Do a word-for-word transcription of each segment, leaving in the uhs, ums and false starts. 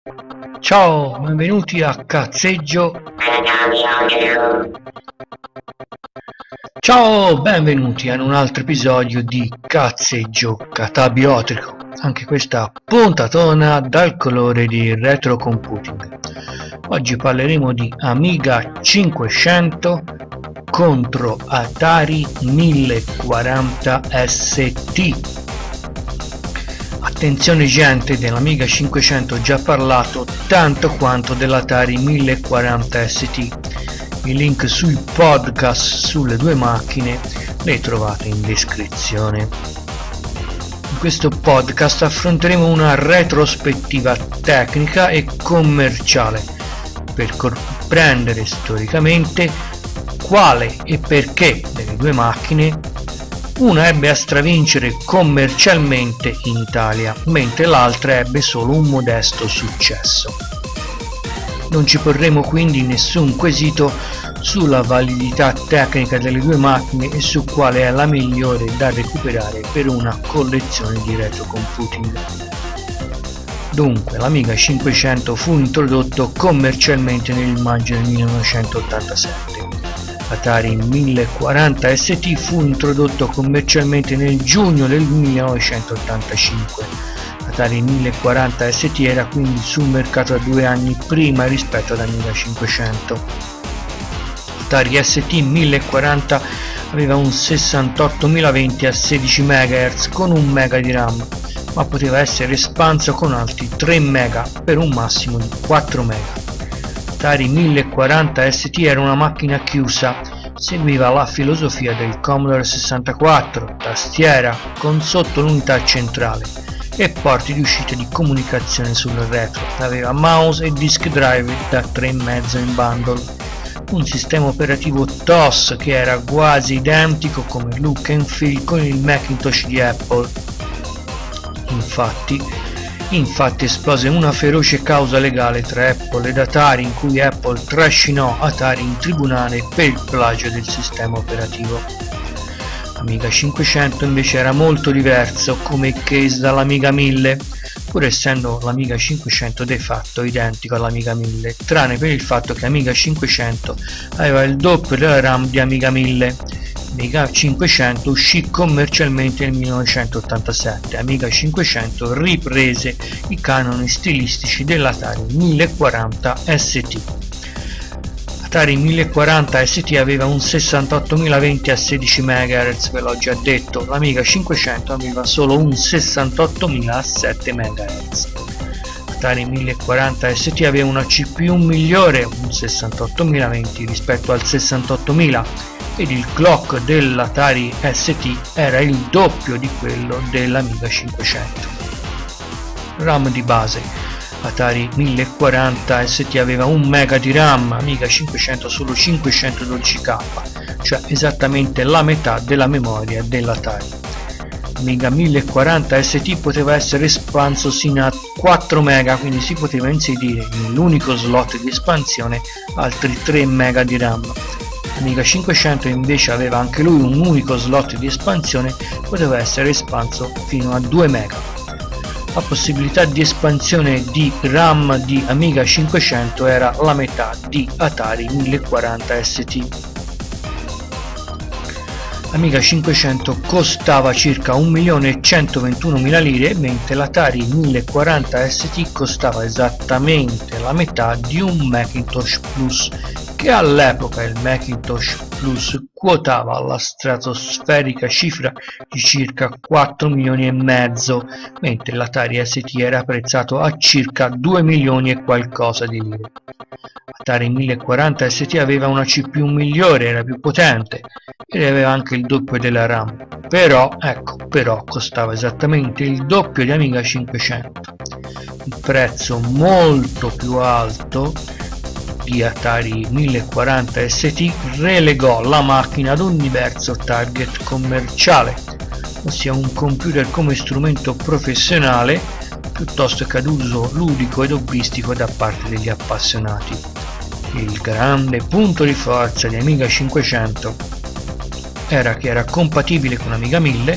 Ciao, benvenuti a Cazzeggio. Ciao, benvenuti ad un altro episodio di Cazzeggio Catabiotrico. Anche questa puntatona dal colore di retro computing. Oggi parleremo di Amiga cinquecento contro Atari mille quaranta S T. Attenzione gente, dell'Amiga cinquecento ho già parlato tanto quanto dell'Atari mille quaranta S T. I link sui podcast sulle due macchine li trovate in descrizione. In questo podcast affronteremo una retrospettiva tecnica e commerciale per comprendere storicamente quale e perché delle due macchine una ebbe a stravincere commercialmente in Italia, mentre l'altra ebbe solo un modesto successo. Non ci porremo quindi nessun quesito sulla validità tecnica delle due macchine e su quale è la migliore da recuperare per una collezione di retrocomputing. Dunque, l'Amiga cinquecento fu introdotto commercialmente nel maggio del millenovecentottantasette. L'Atari mille quaranta S T fu introdotto commercialmente nel giugno del millenovecentottantacinque. L'Atari mille quaranta S T era quindi sul mercato da due anni prima rispetto ad Amiga cinquecento. L'Atari S T mille quaranta aveva un sessantottomilaventi a sedici megahertz con un mega di RAM, ma poteva essere espanso con altri tre mega per un massimo di quattro mega. L'Atari mille quaranta S T era una macchina chiusa, seguiva la filosofia del Commodore sessantaquattro, tastiera con sotto l'unità centrale e porti di uscita di comunicazione sul retro, aveva mouse e disk drive da tre virgola cinque in bundle, un sistema operativo T O S che era quasi identico come look and feel con il Macintosh di Apple. Infatti, Infatti esplose una feroce causa legale tra Apple ed Atari in cui Apple trascinò Atari in tribunale per il plagio del sistema operativo. L'Amiga cinquecento invece era molto diverso come case dall'Amiga mille, pur essendo l'Amiga cinquecento de fatto identico all'Amiga mille, tranne per il fatto che Amiga cinquecento aveva il doppio della RAM di Amiga mille. Amiga cinquecento uscì commercialmente nel millenovecentottantasette. Amiga cinquecento riprese i canoni stilistici dell'Atari mille quaranta S T. L'Atari mille quaranta S T aveva un sessantottomilaventi a sedici megahertz, ve l'ho già detto, l'Amiga cinquecento aveva solo un sessantottomila a sette megahertz. L'Atari mille quaranta S T aveva una C P U migliore, un sessantottomilaventi rispetto al sessantottomila, ed il clock dell'Atari S T era il doppio di quello dell'Amiga cinquecento. RAM di base: Atari mille quaranta S T aveva un mega di RAM, Amiga cinquecento solo cinquecentododici K, cioè esattamente la metà della memoria dell'Atari. Amiga mille quaranta S T poteva essere espanso sino a quattro mega, quindi si poteva inserire nell'unico slot di espansione altri tre mega di RAM. Amiga cinquecento invece aveva anche lui un unico slot di espansione, poteva essere espanso fino a due mega. La possibilità di espansione di RAM di Amiga cinquecento era la metà di Atari mille quaranta S T. L'Amiga cinquecento costava circa un milione e centoventunomila lire, mentre l'Atari mille quaranta S T costava esattamente la metà di un Macintosh Plus, che all'epoca il Macintosh Plus quotava la stratosferica cifra di circa quattro milioni e mezzo, mentre l'Atari S T era prezzato a circa due milioni e qualcosa di lire. L'Atari mille quaranta S T aveva una C P U migliore, era più potente ed aveva anche il doppio della RAM, però, ecco, però costava esattamente il doppio di Amiga cinquecento. Il prezzo molto più alto di Atari mille quaranta S T relegò la macchina ad un diverso target commerciale, ossia un computer come strumento professionale piuttosto che ad uso ludico ed hobbistico da parte degli appassionati. Il grande punto di forza di Amiga cinquecento era che era compatibile con Amiga mille,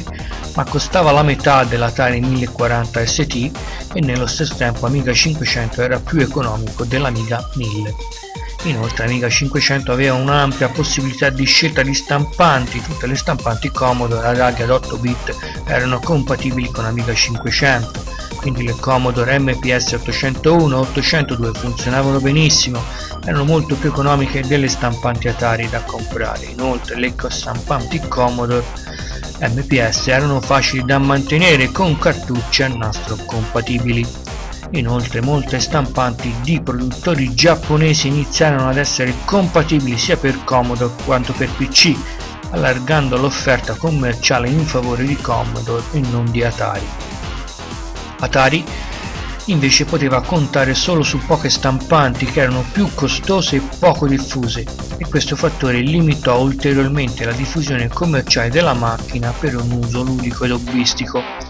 ma costava la metà dell'Atari mille quaranta S T e nello stesso tempo Amiga cinquecento era più economico dell'Amiga mille. Inoltre l'Amiga cinquecento aveva un'ampia possibilità di scelta di stampanti, tutte le stampanti Commodore adatti ad otto bit erano compatibili con Amiga cinquecento, quindi le Commodore M P S ottocentouno e ottocentodue funzionavano benissimo, erano molto più economiche delle stampanti Atari da comprare. Inoltre le stampanti Commodore M P S erano facili da mantenere con cartucce a nastro compatibili. Inoltre molte stampanti di produttori giapponesi iniziarono ad essere compatibili sia per Commodore quanto per P C, allargando l'offerta commerciale in favore di Commodore e non di Atari. Atari invece poteva contare solo su poche stampanti che erano più costose e poco diffuse, e questo fattore limitò ulteriormente la diffusione commerciale della macchina per un uso ludico ed hobbistico.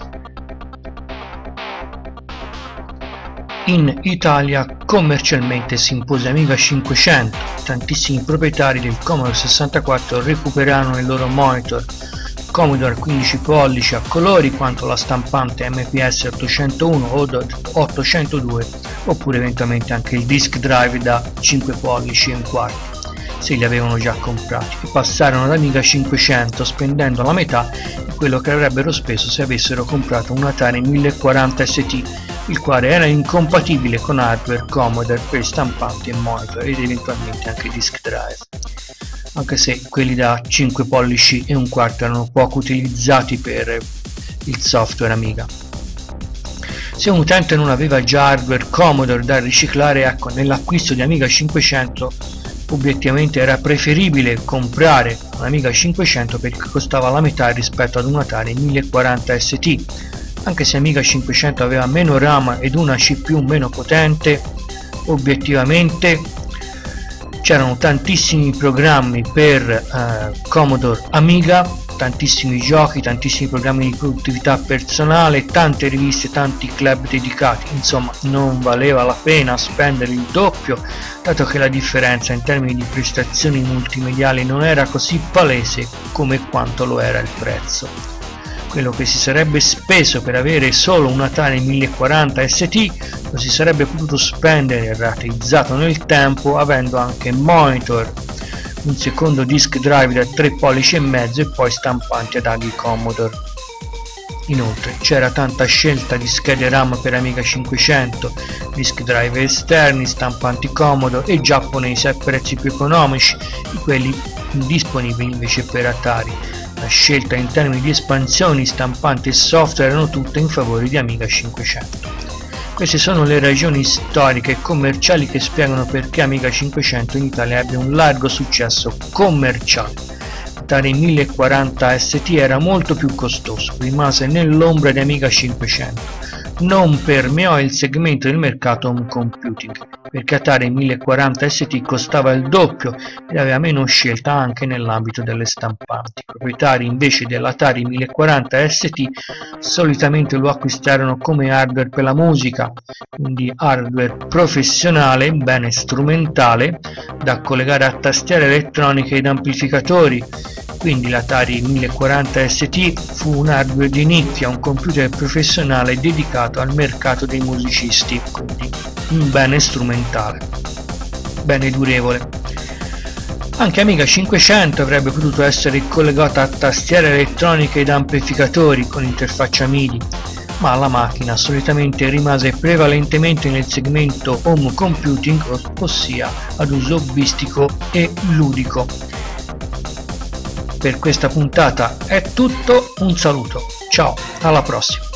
In Italia commercialmente si impose Amiga cinquecento, tantissimi proprietari del Commodore sessantaquattro recuperarono il loro monitor Commodore quindici pollici a colori quanto la stampante M P S ottocentouno o ottocentodue, oppure eventualmente anche il disk drive da cinque pollici e un quarto se li avevano già comprati, e passarono ad Amiga cinquecento spendendo la metà di quello che avrebbero speso se avessero comprato un Atari mille quaranta S T, il quale era incompatibile con hardware Commodore per stampanti e monitor ed eventualmente anche disk drive, anche se quelli da cinque pollici e un quarto erano poco utilizzati per il software Amiga. Se un utente non aveva già hardware Commodore da riciclare, ecco, nell'acquisto di Amiga cinquecento obiettivamente era preferibile comprare un Amiga cinquecento perché costava la metà rispetto ad un Atari mille quaranta S T. Anche se Amiga cinquecento aveva meno RAM ed una C P U meno potente, obiettivamente c'erano tantissimi programmi per eh, Commodore Amiga, tantissimi giochi, tantissimi programmi di produttività personale, tante riviste, tanti club dedicati, insomma non valeva la pena spendere il doppio, dato che la differenza in termini di prestazioni multimediali non era così palese come quanto lo era il prezzo. Quello che si sarebbe speso per avere solo un Atari mille quaranta S T lo si sarebbe potuto spendere rateizzato nel tempo avendo anche monitor, un secondo disk drive da tre pollici e mezzo e poi stampanti ad aghi Commodore. Inoltre c'era tanta scelta di schede RAM per Amiga cinquecento, disk drive esterni, stampanti Commodore e giapponesi a prezzi più economici di quelli disponibili invece per Atari. La scelta in termini di espansioni, stampanti e software erano tutte in favore di Amiga cinquecento. Queste sono le ragioni storiche e commerciali che spiegano perché Amiga cinquecento in Italia abbia un largo successo commerciale. Atari mille quaranta S T era molto più costoso, rimase nell'ombra di Amiga cinquecento, non permeò il segmento del mercato home computing, perché Atari mille quaranta S T costava il doppio ed aveva meno scelta anche nell'ambito delle stampanti. I proprietari invece dell'Atari mille quaranta S T solitamente lo acquistarono come hardware per la musica, quindi hardware professionale, bene strumentale, da collegare a tastiere elettroniche ed amplificatori. Quindi l'Atari mille quaranta S T fu un hardware di nicchia, un computer professionale dedicato al mercato dei musicisti, quindi un bene strumentale, bene durevole. Anche Amiga cinquecento avrebbe potuto essere collegata a tastiere elettroniche ed amplificatori con interfaccia MIDI, ma la macchina solitamente rimase prevalentemente nel segmento home computing, ossia ad uso hobbistico e ludico. Per questa puntata è tutto, un saluto, ciao, alla prossima!